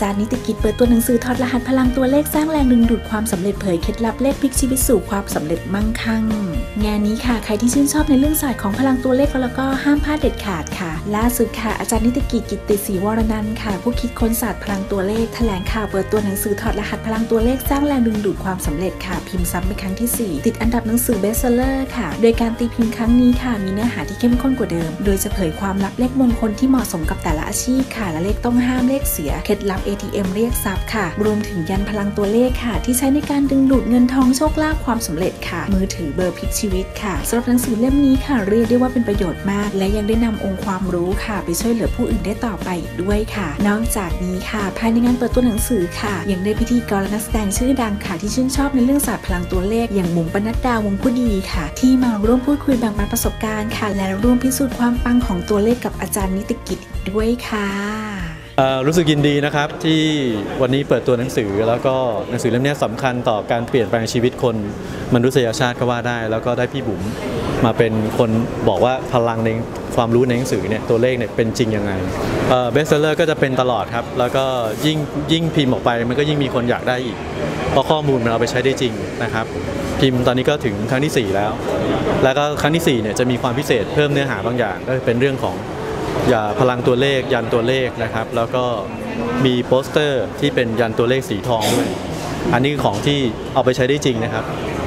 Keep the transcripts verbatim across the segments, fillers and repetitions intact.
จารย์นิติกิจเปิดตัวหนังสือถอดรหัสพลังตัวเลขสร้างแรงดึงดูดความสำเร็จเผยเคล็ดลับเลขพลิกชีวิตสู่ความสำเร็จมั่งคั่งงานนี้ค่ะใครที่ชื่นชอบในเรื่องศาสตร์ของพลังตัวเลขแล้วก็ห้ามพลาดเด็ดขาดค่ะล่าสุดค่ะอาจารย์นิติกิจกิตติศรีวรนันท์ค่ะผู้คิดค้นศาสตร์พลังตัวเลขแถลงข่าวเปิดตัวหนังสือถอดรหัสพลังตัวเลขสร้างแรงดึงดูดความสำเร็จค่ะพิมพ์ซ้ำเป็นครั้งที่สี่ติดอันดับหนังสือเบสเซลเลอร์ค่ะโดยการตีพิมพ์ครั้งนี้ค่ะมีเนื้อหาที่เข้มข้นกว่าเดิมโดยจะเผยความลับเลขมงคลที่เหมาะสมกับแต่ละอาชีพค่ะและเลขต้องห้ามเลขเสียเคล็ดลับ เอ ที เอ็ม เรียกทรัพย์ค่ะรวมถึงยันพลังตัวเลขค่ะที่ใช้ในการดึงดูดเงินทองโชคลาภความสำเร็จค่ะมือถือเบอร์พลิกชีวิตค่ะสำหรับหนังสือเล่มนี้ค่ะเรียกได้ว่าเป็นประโยชน์มากและยังได้นำองค์ความรู้ค่ะไปช่วยเหลือผู้อื่นได้ต่อไปอีกด้วยค่ะนอกจากนี้ค่ะภายในงานเปิดตัวหนังสือค่ะยังได้พิธีกรและนักแสดงชื่อดังค่ะที่ชื่นชอบในเรื่องศาสตร์พลังตัวเลขอย่างบุ๋มปนัดดาวงผู้ดีค่ะที่มาร่วมพูดคุยแบ่งปันประสบการณ์ค่ะและร่วมพิสูจน์ความปังของตัวเลขกับอาจารย์นิติกิจด้วยค่ะรู้สึกยินดีนะครับที่วันนี้เปิดตัวหนังสือแล้วก็หนังสือเล่มนี้สำคัญต่อการเปลี่ยนแปลงชีวิตคนมนุษยชาติก็ว่าได้แล้วก็ได้พี่บุ๋มมาเป็นคนบอกว่าพลังในความรู้ในหนังสือเนี่ยตัวเลขเนี่ยเป็นจริงยังไงเบสเซลเลอร์ก็จะเป็นตลอดครับแล้วก็ยิ่งยิ่งพิมพ์ออกไปมันก็ยิ่งมีคนอยากได้อีกเพราะข้อมูลมันเอาไปใช้ได้จริงนะครับพิมพ์ตอนนี้ก็ถึงครั้งที่สี่แล้วแล้วก็ครั้งที่สี่เนี่ยจะมีความพิเศษเพิ่มเนื้อหาบางอย่างก็เป็นเรื่องของอย่าพลังตัวเลขยันตัวเลขนะครับแล้วก็มีโปสเตอร์ที่เป็นยันตัวเลขสีทองด้วยอันนี้ของที่เอาไปใช้ได้จริงนะครับ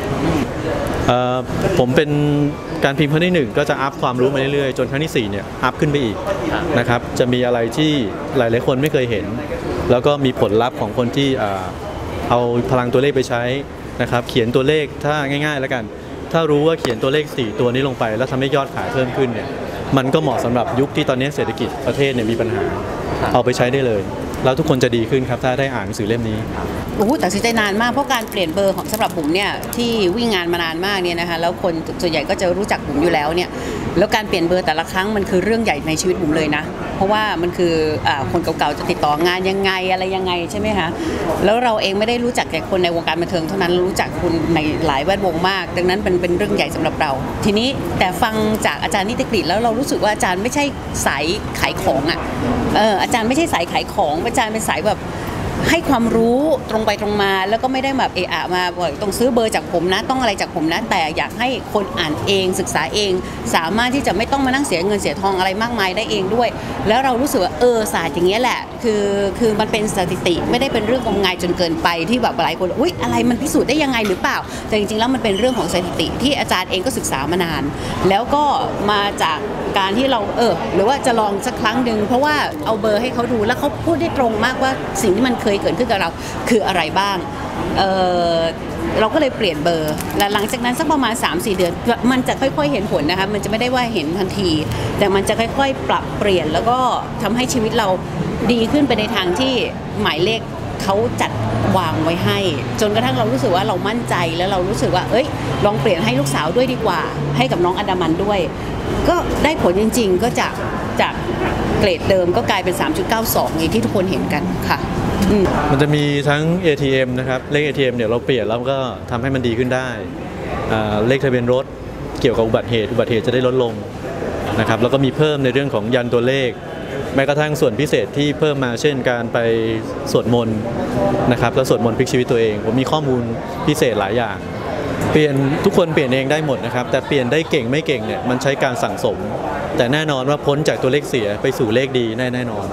ผมเป็นการพิมพ์ครั้งที่หนึ่งก็จะอัพความรู้มาเรื่อยๆจนครั้งที่สี่เนี่ยอัพขึ้นไปอีกนะครับจะมีอะไรที่หลายๆคนไม่เคยเห็นแล้วก็มีผลลัพธ์ของคนที่เอาพลังตัวเลขไปใช้นะครับเขียนตัวเลขถ้าง่ายๆแล้วกันถ้ารู้ว่าเขียนตัวเลขสี่ตัวนี้ลงไปแล้วทำให้ยอดขายเพิ่มขึ้นเนี่ยมันก็เหมาะสำหรับยุคที่ตอนนี้เศรษฐกิจประเทศเนี่ยมีปัญหาเอาไปใช้ได้เลยแล้วทุกคนจะดีขึ้นครับถ้าได้อ่านหนังสือเล่มนี้โอ้โหตัดสินใจนานมากเพราะการเปลี่ยนเบอร์ของสำหรับบุ๋มเนี่ยที่วิ่งงานมานานมากเนี่ยนะคะแล้วคนส่วนใหญ่ก็จะรู้จักบุ๋มอยู่แล้วเนี่ยแล้วการเปลี่ยนเบอร์แต่ละครั้งมันคือเรื่องใหญ่ในชีวิตบุ๋มเลยนะเพราะว่ามันคือคนเก่าๆจะติดต่องานยังไงอะไรยังไงใช่ไหมคะแล้วเราเองไม่ได้รู้จักแต่คนในวงการบันเทิงเท่านั้นรู้จักคนในหลายแวดวงมากดังนั้นเป็นเป็นเรื่องใหญ่สำหรับเราทีนี้แต่ฟังจากอาจารย์นิติกฤษแล้วเรารู้สึกว่าอาจารย์ไม่ใช่สายขายของอ่ะเอออาจารย์ไม่ใช่สายขายของอาจารย์เป็นสายแบบให้ความรู้ตรงไปตรงมาแล้วก็ไม่ได้แบบเอะอะมาบอกต้องซื้อเบอร์จากผมนะต้องอะไรจากผมนะแต่อยากให้คนอ่านเองศึกษาเองสามารถที่จะไม่ต้องมานั่งเสียเงินเสียทองอะไรมากมายได้เองด้วยแล้วเรารู้สึกว่าเออศาสตร์อย่างเงี้ยแหละคือคือมันเป็นสถิติไม่ได้เป็นเรื่องงมงายจนเกินไปที่แบบหลายคนอุ๊ยอะไรมันพิสูจน์ได้ยังไงหรือเปล่าแต่จริงๆแล้วมันเป็นเรื่องของสถิติที่อาจารย์เองก็ศึกษามานานแล้วก็มาจากการที่เราเออหรือว่าจะลองสักครั้งหนึ่งเพราะว่าเอาเบอร์ให้เขาดูแล้วเขาพูดได้ตรงมากว่าสิ่งที่มันเคยเกิดขึ้นกับเราคืออะไรบ้างเออเราก็เลยเปลี่ยนเบอร์และหลังจากนั้นสักประมาณ สามสี่ เดือนมันจะค่อยๆเห็นผลนะคะมันจะไม่ได้ว่าเห็นทันทีแต่มันจะค่อยๆปรับเปลี่ยนแล้วก็ทำให้ชีวิตเราดีขึ้นไปในทางที่หมายเลขเขาจัดวางไว้ให้จนกระทั่งเรารู้สึกว่าเรามั่นใจแล้วเรารู้สึกว่าเอ้ยลองเปลี่ยนให้ลูกสาวด้วยดีกว่าให้กับน้องอันดามันด้วยก็ได้ผลจริงๆก็จากจากเกรดเดิมก็กลายเป็น สามจุดเก้าสอง อย่างที่ทุกคนเห็นกันค่ะมันจะมีทั้ง เอ ที เอ็ม นะครับเลข เอ ที เอ็ม เนี่ยเราเปลี่ยนแล้วก็ทำให้มันดีขึ้นได้เลขทะเบียนรถเกี่ยวกับอุบัติเหตุอุบัติเหตุจะได้ลดลงนะครับแล้วก็มีเพิ่มในเรื่องของยันตัวเลขแม้กระทั่งส่วนพิเศษที่เพิ่มมาเช่นการไปสวดมนต์นะครับแล้วสวดมนต์พลิกชีวิตตัวเองผมมีข้อมูลพิเศษหลายอย่างเปลี่ยนทุกคนเปลี่ยนเองได้หมดนะครับแต่เปลี่ยนได้เก่งไม่เก่งเนี่ยมันใช้การสั่งสมแต่แน่นอนว่าพ้นจากตัวเลขเสียไปสู่เลขดีแน่แน่นอน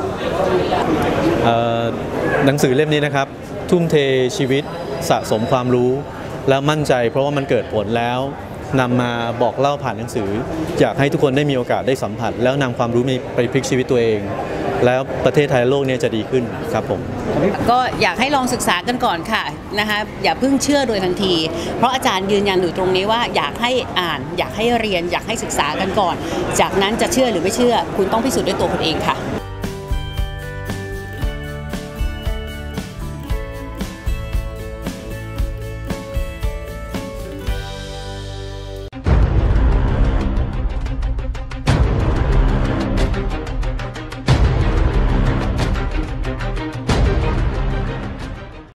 หนังสือเล่มนี้นะครับทุ่มเทชีวิตสะสมความรู้แล้วมั่นใจเพราะว่ามันเกิดผลแล้วนำมาบอกเล่าผ่านหนังสืออยากให้ทุกคนได้มีโอกาสได้สัมผัสแล้วนำความรู้ไปพลิกชีวิตตัวเองแล้วประเทศไทยโลกนี้จะดีขึ้นครับผมก็อยากให้ลองศึกษากันก่อนค่ะนะคะอย่าเพิ่งเชื่อโดยทันทีเพราะอาจารย์ยืนยันอยู่ตรงนี้ว่าอยากให้อ่านอยากให้เรียนอยากให้ศึกษากันก่อนจากนั้นจะเชื่อหรือไม่เชื่อคุณต้องพิสูจน์ด้วยตัวคุณเองค่ะ